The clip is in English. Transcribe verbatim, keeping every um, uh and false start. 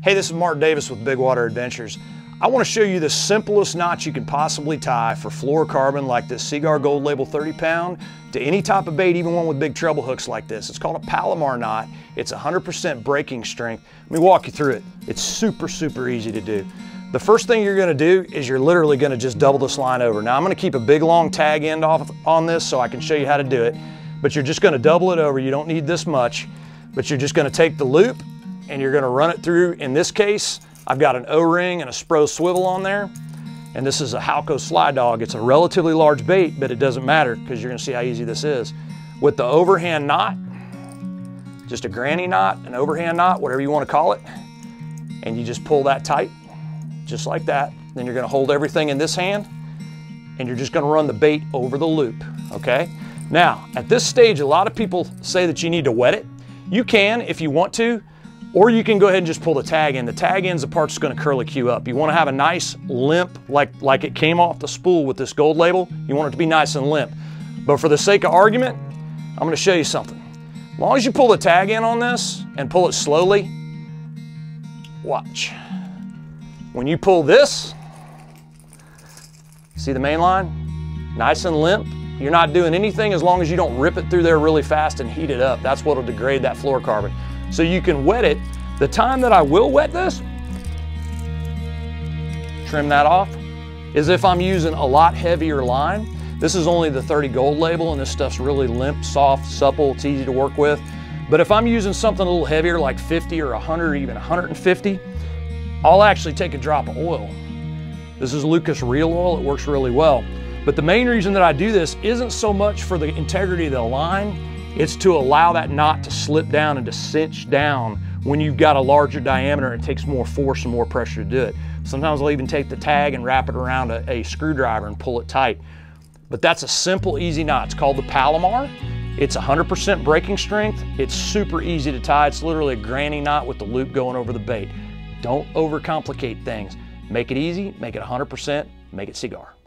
Hey, this is Mark Davis with Big Water Adventures. I want to show you the simplest knot you can possibly tie for fluorocarbon like this Seaguar Gold Label thirty pound to any type of bait, even one with big treble hooks like this. It's called a Palomar knot. It's one hundred percent breaking strength. Let me walk you through it. It's super, super easy to do. The first thing you're going to do is you're literally going to just double this line over. Now I'm going to keep a big long tag end off on this so I can show you how to do it, but you're just going to double it over. You don't need this much, but you're just going to take the loop and you're going to run it through. In this case, I've got an O-ring and a Spro swivel on there, and this is a Halco Sly Dog. It's a relatively large bait, but it doesn't matter because you're going to see how easy this is. With the overhand knot, just a granny knot, an overhand knot, whatever you want to call it, and you just pull that tight, just like that. Then you're going to hold everything in this hand, and you're just going to run the bait over the loop, okay? Now, at this stage, a lot of people say that you need to wet it. You can if you want to, or you can go ahead and just pull the tag in. The tag end's the part that's going to curlicue up. You want to have a nice limp, like, like it came off the spool with this Gold Label. You want it to be nice and limp. But for the sake of argument, I'm going to show you something. As long as you pull the tag in on this and pull it slowly, watch. When you pull this, see the main line? Nice and limp. You're not doing anything as long as you don't rip it through there really fast and heat it up. That's what will degrade that fluorocarbon. So you can wet it. The time that I will wet this, trim that off, is if I'm using a lot heavier line. This is only the thirty Gold Label, and this stuff's really limp, soft, supple, it's easy to work with. But if I'm using something a little heavier like fifty or one hundred or even one hundred fifty, I'll actually take a drop of oil. This is Lucas Real Oil, it works really well. But the main reason that I do this isn't so much for the integrity of the line, it's to allow that knot to slip down and to cinch down when you've got a larger diameter and it takes more force and more pressure to do it. Sometimes I'll even take the tag and wrap it around a, a screwdriver and pull it tight. But that's a simple, easy knot. It's called the Palomar. It's one hundred percent breaking strength. It's super easy to tie. It's literally a granny knot with the loop going over the bait. Don't overcomplicate things. Make it easy, make it one hundred percent, make it Seaguar.